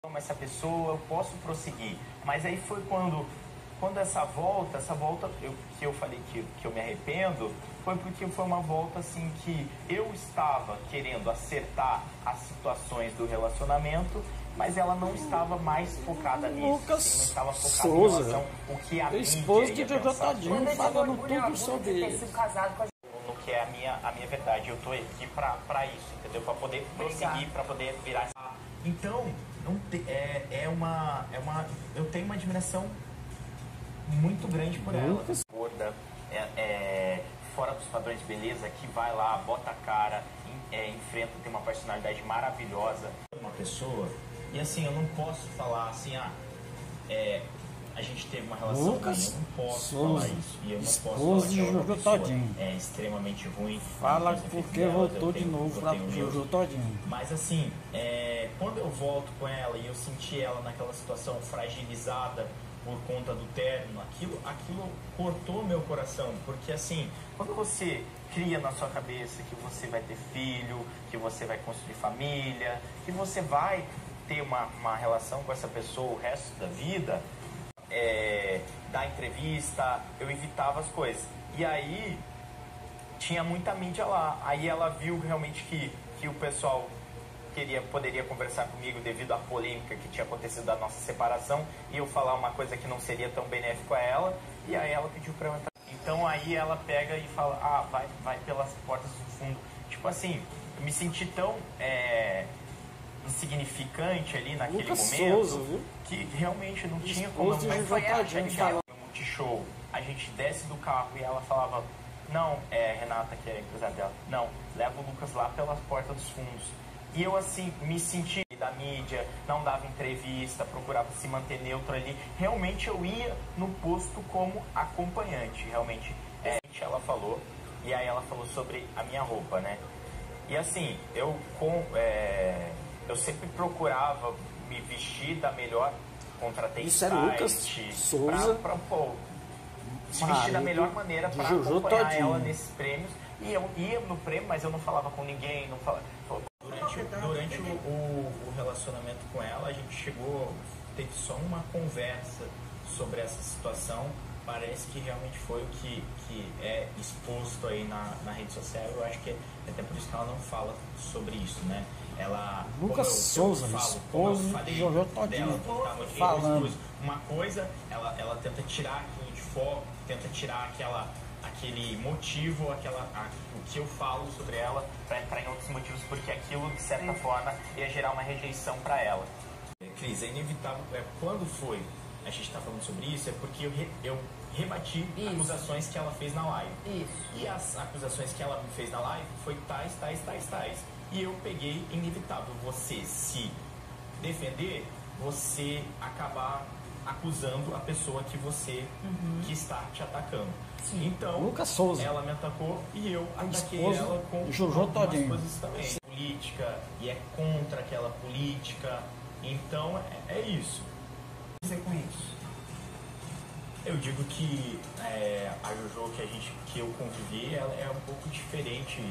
essa pessoa, eu posso prosseguir. Mas aí foi quando essa volta que eu falei que eu me arrependo, foi porque foi uma volta assim que eu estava querendo acertar as situações do relacionamento, mas ela não estava mais focada nisso. Lucas Não estava focada Souza, em relação ao que a mídia esposo de ia Jojo pensar Todinho, falando tudo sobre ele. no que é a minha verdade. Eu tô aqui pra isso, entendeu? Pra poder prosseguir, pra poder virar. Então, não te, eu tenho uma admiração muito grande por ela. Gorda, fora dos padrões de beleza, que vai lá, bota a cara, enfrenta, tem uma personalidade maravilhosa. Uma pessoa, e assim, eu não posso falar assim, a gente teve uma relação Lucas ruim, eu não posso Souza, falar isso. E eu não posso esposo falar de que é uma Jojo pessoa Todinho. Extremamente ruim. Fala Tem os porque defeitos dela, voltou de novo lá pro Jojo Todinho. Mas assim, quando eu volto com ela e eu senti ela naquela situação fragilizada por conta do término, aquilo cortou meu coração. Porque assim, quando você cria na sua cabeça que você vai ter filho, que você vai construir família, que você vai ter uma relação com essa pessoa o resto da vida, dar entrevista, eu evitava as coisas. E aí tinha muita mídia lá. Aí ela viu realmente que o pessoal poderia conversar comigo devido à polêmica que tinha acontecido da nossa separação, e eu falar uma coisa que não seria tão benéfico a ela, e aí ela pediu pra eu entrar. Então aí ela pega e fala, vai pelas portas do fundo. Tipo assim, eu me senti tão insignificante ali naquele Lucas momento, Souza, viu? que realmente não tinha como. Esposo de Foi Jojo Todinho, no Multishow, a gente desce do carro e ela falava, não, Renata, que é a empresária dela, não, leva o Lucas lá pelas portas dos fundos. E eu assim, me senti da mídia, não dava entrevista, procurava se manter neutro ali. Realmente eu ia no posto como acompanhante, realmente. Ela falou, e aí ela falou sobre a minha roupa, né? E assim, eu sempre procurava me vestir da melhor, contratei Isso é Lucas Souza, se vestir da melhor maneira para acompanhar Todinho. ela nesses prêmios. E eu ia no prêmio, mas eu não falava com ninguém, não falava. Durante o relacionamento com ela, a gente teve só uma conversa sobre essa situação. Parece que realmente foi o que é exposto aí na rede social. Eu acho que até por isso que ela não fala sobre isso, né? Ela, Lucas Souza, esposo de Jojo Todinho, falando. Uma coisa, ela tenta tirar aquilo de foco, tenta tirar aquele motivo, o que eu falo sobre ela, para entrar em outros motivos, porque aquilo, de certa forma, ia gerar uma rejeição para ela. Cris, é inevitável. Quando foi a gente está falando sobre isso, é porque eu rebati acusações que ela fez na live. Isso. E as acusações que ela me fez na live foi tais. E eu peguei, inevitável, você se defender, você acabar acusando a pessoa que está te atacando. Sim. Então, Lucas Souza, ela me atacou e eu ataquei ela com Jojo algumas Todinho. coisas também. Política, e é contra aquela política. Então, é isso. O que dizer com isso? Eu digo que a Jojo que eu convivi, ela é um pouco diferente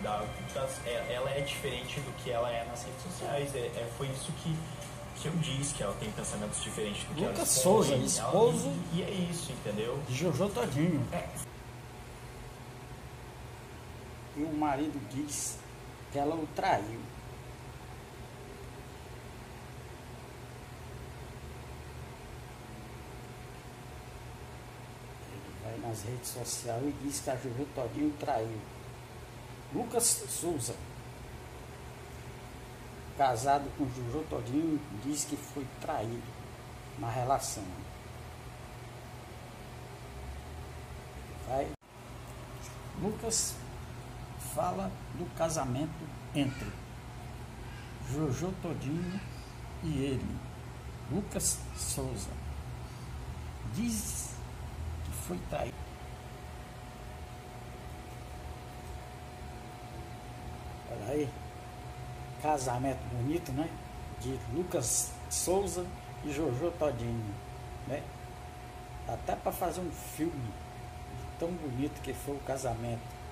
ela é diferente do que ela é nas redes sociais. Foi isso que eu disse, que ela tem pensamentos diferentes do que Lucas ela Souza, esposo e é isso, entendeu? de Jojo Todinho. E o marido diz que ela o traiu. Vai nas redes sociais e diz que a Jojo Todinho traiu. Lucas Souza, casado com Jojo Todinho, diz que foi traído na relação. Lucas fala do casamento entre Jojo Todinho e ele, Lucas Souza. Diz que foi traído. Olha aí, casamento bonito, né? De Lucas Souza e Jojo Todinho, né? Até para fazer um filme de tão bonito que foi o casamento.